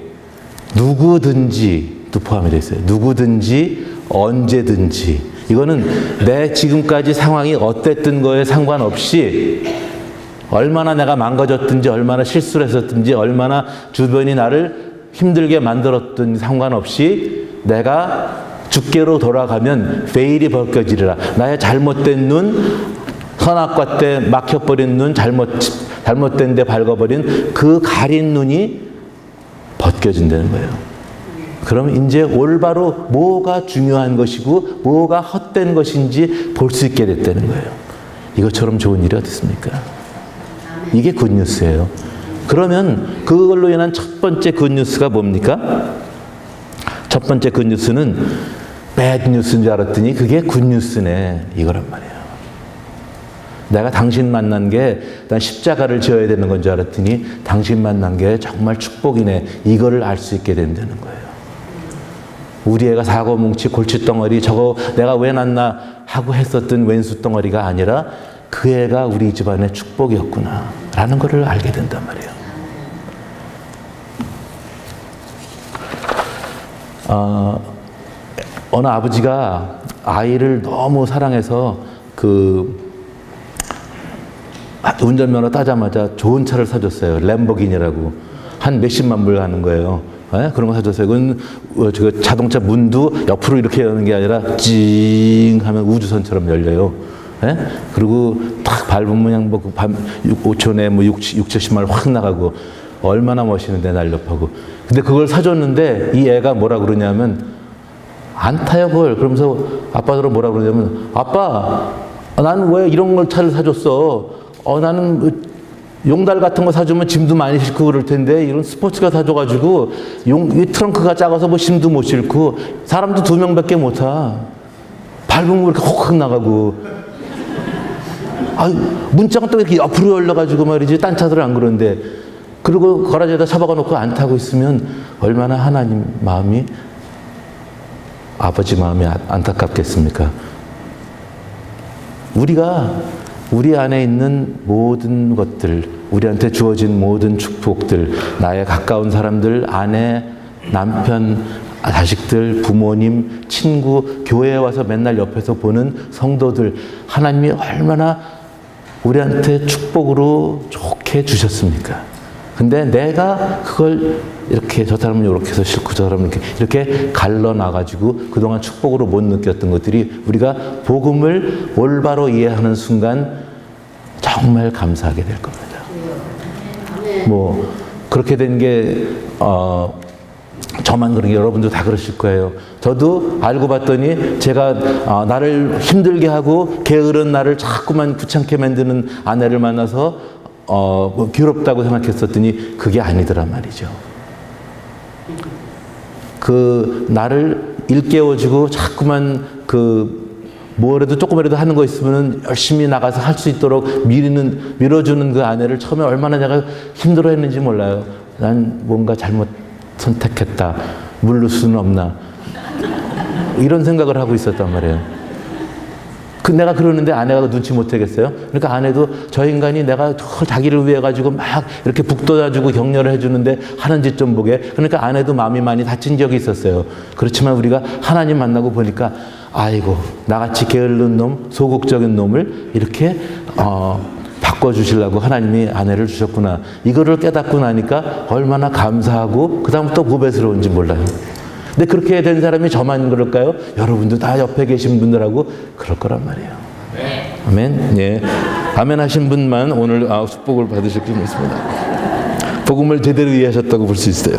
누구든지도 포함이 되어 있어요. 누구든지, 언제든지. 이거는 내 지금까지 상황이 어땠든 거에 상관없이 얼마나 내가 망가졌든지, 얼마나 실수를 했었든지, 얼마나 주변이 나를 힘들게 만들었든 상관없이 내가 주께로 돌아가면 베일이 벗겨지리라. 나의 잘못된 눈, 선악과 때 막혀버린 눈, 잘못, 잘못된 데 밟아버린 그 가린 눈이 벗겨진다는 거예요. 그럼 이제 올바로 뭐가 중요한 것이고 뭐가 헛된 것인지 볼 수 있게 됐다는 거예요. 이것처럼 좋은 일이 어디 있습니까? 이게 굿뉴스예요. 그러면 그걸로 인한 첫 번째 굿뉴스가 뭡니까? 첫 번째 굿뉴스는 배드뉴스인 줄 알았더니 그게 굿뉴스네 이거란 말이에요. 내가 당신 만난 게 난 십자가를 지어야 되는 건 줄 알았더니 당신 만난 게 정말 축복이네 이거를 알 수 있게 된다는 거예요. 우리 애가 사고뭉치 골칫덩어리 저거 내가 왜 낳나 하고 했었던 왼수 덩어리가 아니라 그 애가 우리 집안의 축복이었구나 라는 것을 알게 된단 말이에요. 어, 어느 아버지가 아이를 너무 사랑해서 그 운전면허 따자마자 좋은 차를 사줬어요. 램보기니라고. 한 몇십만 불 하는 거예요. 네? 그런 거 사줬어요. 그건 저 자동차 문도 옆으로 이렇게 여는 게 아니라 찡 하면 우주선처럼 열려요. 네? 그리고 딱 밟으면 그냥 뭐 오 초에 뭐 육, 칠십만 원 확 나가고 얼마나 멋있는데 날렵하고. 근데 그걸 사줬는데 이 애가 뭐라 그러냐면 안 타요 그걸. 그러면서 아빠들은 뭐라 그러냐면 아빠 나는 왜 이런 걸 차를 사줬어. 어 나는 용달 같은 거 사주면 짐도 많이 싣고 그럴 텐데 이런 스포츠카 사줘가지고 용, 이 트렁크가 작아서 뭐 짐도 못 싣고 사람도 두 명밖에 못 타. 밟으면 이렇게 혹혹 나가고. 아, 문짝은 또 이렇게 옆으로 열려가지고 말이지 딴 차들은 안 그런데. 그리고 거라지에다 처박아 놓고 안 타고 있으면 얼마나 하나님 마음이 아버지 마음이 안타깝겠습니까? 우리가 우리 안에 있는 모든 것들, 우리한테 주어진 모든 축복들, 나의 가까운 사람들, 아내, 남편, 자식들, 부모님, 친구, 교회에 와서 맨날 옆에서 보는 성도들, 하나님이 얼마나 우리한테 축복으로 좋게 주셨습니까? 근데 내가 그걸 이렇게 저 사람은 이렇게 해서 싫고 저 사람은 이렇게 이렇게 갈라놔가지고 그동안 축복으로 못 느꼈던 것들이 우리가 복음을 올바로 이해하는 순간 정말 감사하게 될 겁니다. 뭐 그렇게 된 게 어, 저만 그런 게 여러분도 다 그러실 거예요. 저도 알고 봤더니 제가 어, 나를 힘들게 하고 게으른 나를 자꾸만 귀찮게 만드는 아내를 만나서 어, 뭐 괴롭다고 생각했었더니 그게 아니더란 말이죠. 그 나를 일깨워주고 자꾸만 그 뭐라도 조금이라도 하는 거 있으면 열심히 나가서 할 수 있도록 미리는 밀어주는 그 아내를 처음에 얼마나 내가 힘들어했는지 몰라요. 난 뭔가 잘못 선택했다. 물를 수는 없나. 이런 생각을 하고 있었단 말이에요. 그 내가 그러는데 아내가 눈치 못 채겠어요? 그러니까 아내도 저 인간이 내가 자기를 위해 가지고 막 이렇게 북돋아주고 격려를 해주는데 하는 짓 좀 보게. 그러니까 아내도 마음이 많이 다친 적이 있었어요. 그렇지만 우리가 하나님 만나고 보니까 아이고 나같이 게으른 놈, 소극적인 놈을 이렇게 어, 바꿔주시려고 하나님이 아내를 주셨구나. 이거를 깨닫고 나니까 얼마나 감사하고 그 다음부터 고배스러운지 몰라요. 근데 그렇게 된 사람이 저만 그럴까요? 여러분도 다 옆에 계신 분들하고 그럴 거란 말이에요. 네. 아멘. 예. 아멘 하신 분만 오늘 아, 축복을 받으실 수 있습니다. 복음을 제대로 이해하셨다고 볼 수 있어요.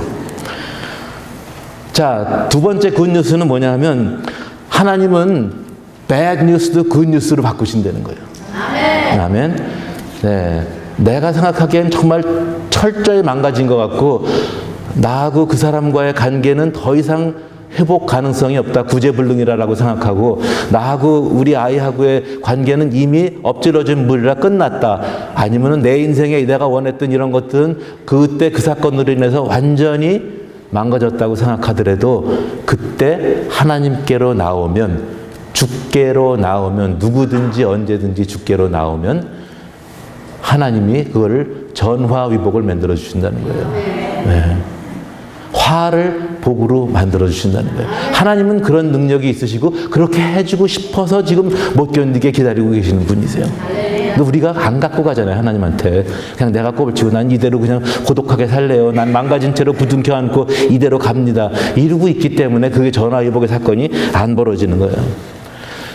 자, 두 번째 굿뉴스는 뭐냐 하면 하나님은 bad news도 good news로 바꾸신다는 거예요. 아멘. 아멘. 네. 내가 생각하기엔 정말 철저히 망가진 것 같고 나하고 그 사람과의 관계는 더 이상 회복 가능성이 없다. 구제불능이라고 생각하고 나하고 우리 아이하고의 관계는 이미 엎질러진 물이라 끝났다. 아니면 내 인생에 내가 원했던 이런 것들은 그때 그 사건으로 인해서 완전히 망가졌다고 생각하더라도 그때 하나님께로 나오면 주께로 나오면 누구든지 언제든지 주께로 나오면 하나님이 그거를 전화위복을 만들어 주신다는 거예요. 네. 화를 복으로 만들어 주신다는 거예요. 하나님은 그런 능력이 있으시고 그렇게 해주고 싶어서 지금 못 견디게 기다리고 계시는 분이세요. 근데 우리가 안 갖고 가잖아요. 하나님한테. 그냥 내가 꼽을 치고 난 이대로 그냥 고독하게 살래요. 난 망가진 채로 부둥켜 안고 이대로 갑니다. 이러고 있기 때문에 그게 전화위복의 사건이 안 벌어지는 거예요.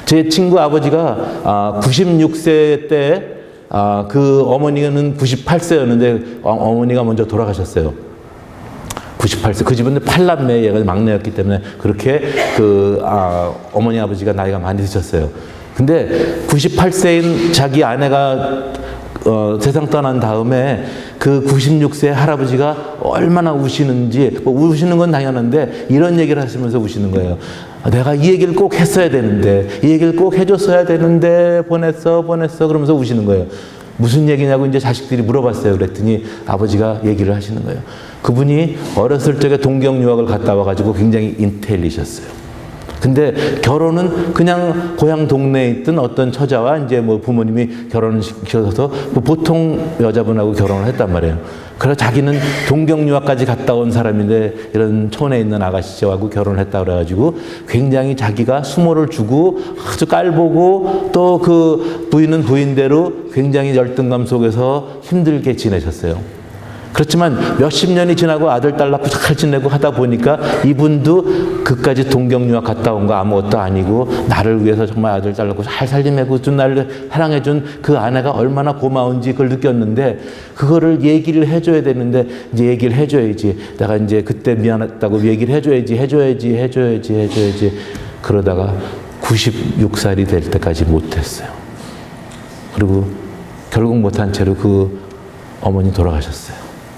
제 친구 아버지가 아, 구십육 세 때 아, 그 어머니는 구십팔 세였는데 어, 어머니가 먼저 돌아가셨어요. 구십팔 세. 그 집은 팔남매, 얘가 막내였기 때문에 그렇게 그 아, 어머니 아버지가 나이가 많이 드셨어요. 근데 구십팔 세인 자기 아내가 어, 세상 떠난 다음에 그 구십육 세 할아버지가 얼마나 우시는지, 뭐 우시는 건 당연한데 이런 얘기를 하시면서 우시는 거예요. 내가 이 얘기를 꼭 했어야 되는데, 이 얘기를 꼭 해줬어야 되는데 보냈어 보냈어 그러면서 우시는 거예요. 무슨 얘기냐고 이제 자식들이 물어봤어요. 그랬더니 아버지가 얘기를 하시는 거예요. 그분이 어렸을 적에 동경 유학을 갔다 와가지고 굉장히 인텔리셨어요. 근데 결혼은 그냥 고향 동네에 있던 어떤 처자와 이제 뭐 부모님이 결혼을 시켜서 뭐 보통 여자분하고 결혼을 했단 말이에요. 그래서 자기는 동경 유학까지 갔다 온 사람인데 이런 촌에 있는 아가씨하고 결혼을 했다 그래가지고 굉장히 자기가 수모를 주고 아주 깔보고 또 그 부인은 부인대로 굉장히 열등감 속에서 힘들게 지내셨어요. 그렇지만 몇십 년이 지나고 아들, 딸 낳고 잘 지내고 하다 보니까 이분도 그까지 동경 유학 갔다 온 거 아무것도 아니고 나를 위해서 정말 아들, 딸 낳고 잘 살림해고 준 나를 사랑해 준 그 아내가 얼마나 고마운지 그걸 느꼈는데 그거를 얘기를 해줘야 되는데 이제 얘기를 해줘야지. 내가 이제 그때 미안했다고 얘기를 해줘야지, 해줘야지, 해줘야지, 해줘야지. 그러다가 구십육 살이 될 때까지 못했어요. 그리고 결국 못한 채로 그 어머니 돌아가셨어요.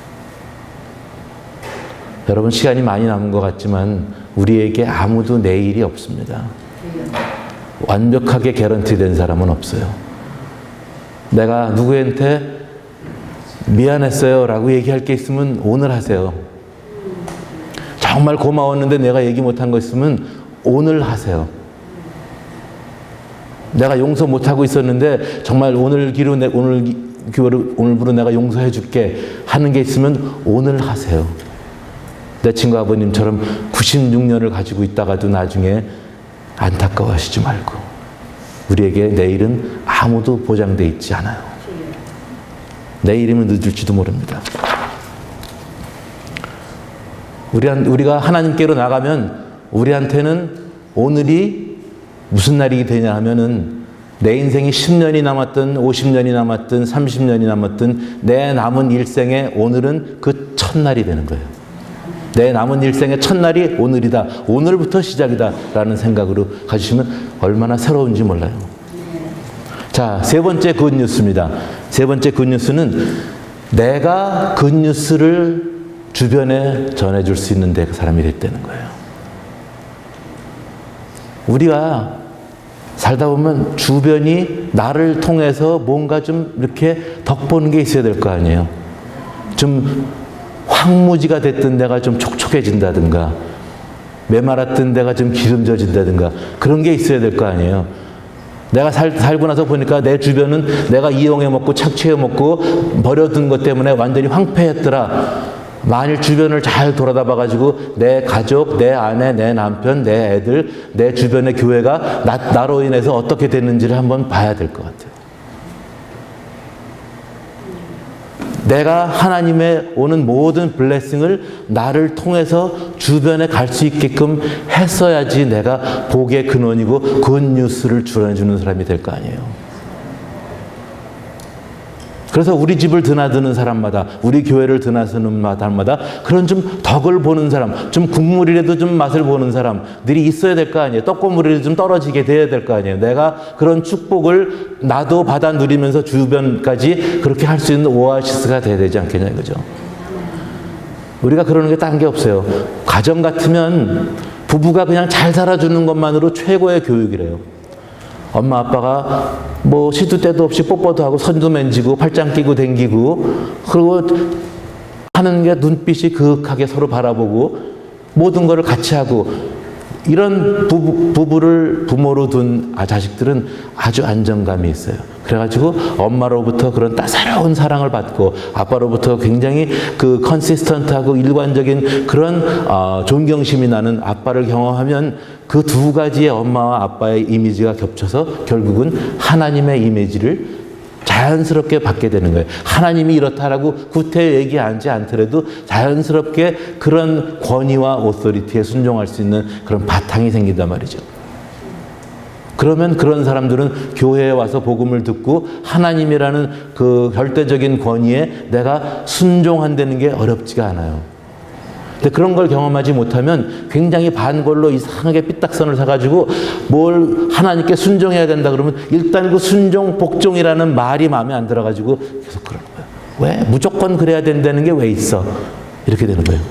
여러분, 시간이 많이 남은 것 같지만 우리에게 아무도 내일이 없습니다. 완벽하게 개런티된 사람은 없어요. 내가 누구한테 미안했어요 라고 얘기할 게 있으면 오늘 하세요. 정말 고마웠는데 내가 얘기 못한 거 있으면 오늘 하세요. 내가 용서 못하고 있었는데 정말 오늘 기로 내, 오늘 기로, 오늘부로 내가 용서해 줄게 하는 게 있으면 오늘 하세요. 내 친구 아버님처럼 구십육 년을 가지고 있다가도 나중에 안타까워하시지 말고, 우리에게 내일은 아무도 보장돼 있지 않아요. 내일이면 늦을지도 모릅니다. 우리, 우리가 하나님께로 나가면 우리한테는 오늘이 무슨 날이 되냐 하면은 내 인생이 십 년이 남았든 오십 년이 남았든 삼십 년이 남았든 내 남은 일생에 오늘은 그 첫날이 되는 거예요. 내 남은 일생의 첫날이 오늘이다. 오늘부터 시작이다. 라는 생각으로 가지시면 얼마나 새로운지 몰라요. 자, 세 번째 굿뉴스입니다. 세 번째 굿뉴스는 내가 굿뉴스를 주변에 전해줄 수 있는 데 사람이 됐다는 거예요. 우리가 살다 보면 주변이 나를 통해서 뭔가 좀 이렇게 덕보는 게 있어야 될 거 아니에요. 좀 황무지가 됐던 데가 좀 촉촉해진다든가, 메마랐던 데가 좀 기름져진다든가, 그런 게 있어야 될 거 아니에요. 내가 살, 살고 나서 보니까 내 주변은 내가 이용해 먹고 착취해 먹고 버려둔 것 때문에 완전히 황폐했더라. 만일 주변을 잘 돌아다 봐가지고 내 가족, 내 아내, 내 남편, 내 애들, 내 주변의 교회가 나, 나로 인해서 어떻게 됐는지를 한번 봐야 될 것 같아요. 내가 하나님의 오는 모든 블레싱을 나를 통해서 주변에 갈 수 있게끔 했어야지 내가 복의 근원이고 굿뉴스를 전해주는 사람이 될 거 아니에요. 그래서 우리 집을 드나드는 사람마다, 우리 교회를 드나드는 사람마다 그런 좀 덕을 보는 사람, 좀 국물이라도 좀 맛을 보는 사람들이 있어야 될 거 아니에요. 떡고물이라도 좀 떨어지게 돼야 될 거 아니에요. 내가 그런 축복을 나도 받아 누리면서 주변까지 그렇게 할 수 있는 오아시스가 돼야 되지 않겠냐 이거죠. 우리가 그러는 게 딴 게 없어요. 가정 같으면 부부가 그냥 잘 살아주는 것만으로 최고의 교육이래요. 엄마 아빠가 뭐 시도 때도 없이 뽀뽀도 하고 선도 만지고 팔짱 끼고 댕기고, 그리고 하는 게 눈빛이 그윽하게 서로 바라보고 모든 거를 같이 하고, 이런 부부, 부부를 부모로 둔 아, 자식들은 아주 안정감이 있어요. 그래가지고 엄마로부터 그런 따사로운 사랑을 받고 아빠로부터 굉장히 그 컨시스턴트하고 일관적인 그런 어, 존경심이 나는 아빠를 경험하면 그 두 가지의 엄마와 아빠의 이미지가 겹쳐서 결국은 하나님의 이미지를 자연스럽게 받게 되는 거예요. 하나님이 이렇다라고 구태 얘기하지 않더라도 자연스럽게 그런 권위와 오토리티에 순종할 수 있는 그런 바탕이 생긴단 말이죠. 그러면 그런 사람들은 교회에 와서 복음을 듣고 하나님이라는 그 절대적인 권위에 내가 순종한다는 게 어렵지가 않아요. 근데 그런 걸 경험하지 못하면 굉장히 반골로 이상하게 삐딱선을 사가지고 뭘 하나님께 순종해야 된다 그러면 일단 그 순종, 복종이라는 말이 마음에 안 들어가지고 계속 그러는 거예요. 왜? 무조건 그래야 된다는 게 왜 있어? 이렇게 되는 거예요.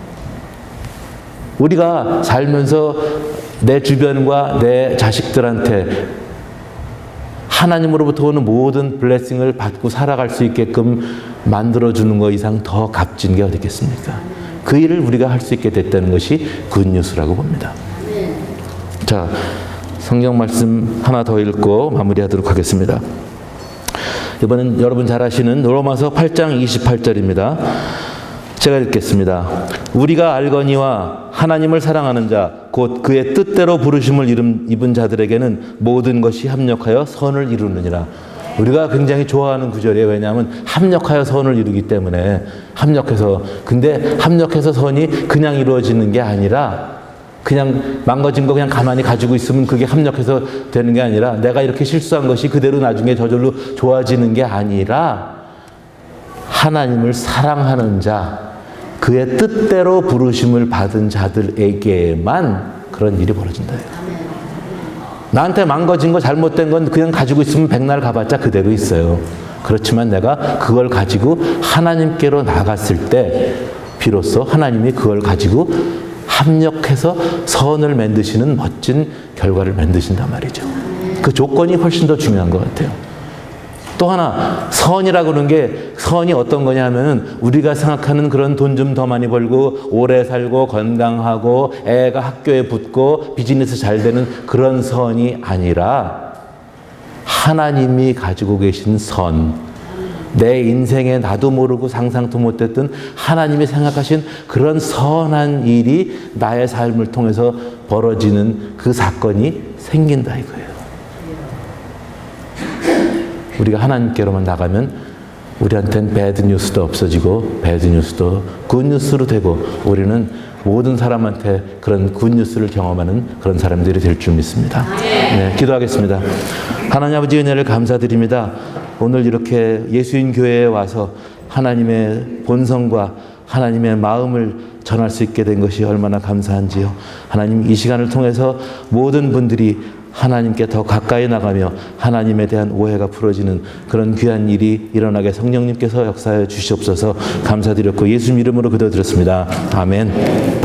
우리가 살면서 내 주변과 내 자식들한테 하나님으로부터 오는 모든 블레싱을 받고 살아갈 수 있게끔 만들어주는 것 이상 더 값진 게 어디 있겠습니까? 그 일을 우리가 할 수 있게 됐다는 것이 굿뉴스라고 봅니다. 자, 성경 말씀 하나 더 읽고 마무리하도록 하겠습니다. 이번엔 여러분 잘 아시는 로마서 팔 장 이십팔 절입니다. 제가 읽겠습니다. 우리가 알거니와 하나님을 사랑하는 자, 곧 그의 뜻대로 부르심을 입은 자들에게는 모든 것이 합력하여 선을 이루느니라. 우리가 굉장히 좋아하는 구절이에요. 왜냐하면 합력하여 선을 이루기 때문에 합력해서. 근데 합력해서 선이 그냥 이루어지는 게 아니라 그냥 망가진 거 그냥 가만히 가지고 있으면 그게 합력해서 되는 게 아니라 내가 이렇게 실수한 것이 그대로 나중에 저절로 좋아지는 게 아니라 하나님을 사랑하는 자, 그의 뜻대로 부르심을 받은 자들에게만 그런 일이 벌어진다. 나한테 망가진 거 잘못된 건 그냥 가지고 있으면 백날 가봤자 그대로 있어요. 그렇지만 내가 그걸 가지고 하나님께로 나갔을 때 비로소 하나님이 그걸 가지고 합력해서 선을 만드시는 멋진 결과를 만드신단 말이죠. 그 조건이 훨씬 더 중요한 것 같아요. 또 하나, 선이라고 하는 게 선이 어떤 거냐면 우리가 생각하는 그런 돈 좀 더 많이 벌고 오래 살고 건강하고 애가 학교에 붙고 비즈니스 잘 되는 그런 선이 아니라 하나님이 가지고 계신 선, 내 인생에 나도 모르고 상상도 못했던 하나님이 생각하신 그런 선한 일이 나의 삶을 통해서 벌어지는 그 사건이 생긴다 이거예요. 우리가 하나님께로만 나가면 우리한테는 배드 뉴스도 없어지고 배드 뉴스도 굿 뉴스로 되고 우리는 모든 사람한테 그런 굿 뉴스를 경험하는 그런 사람들이 될 줄 믿습니다. 네, 기도하겠습니다. 하나님 아버지 은혜를 감사드립니다. 오늘 이렇게 예수인 교회에 와서 하나님의 본성과 하나님의 마음을 전할 수 있게 된 것이 얼마나 감사한지요. 하나님 이 시간을 통해서 모든 분들이 하나님께 더 가까이 나가며 하나님에 대한 오해가 풀어지는 그런 귀한 일이 일어나게 성령님께서 역사해 주시옵소서. 감사드렸고 예수님 이름으로 기도드렸습니다. 아멘.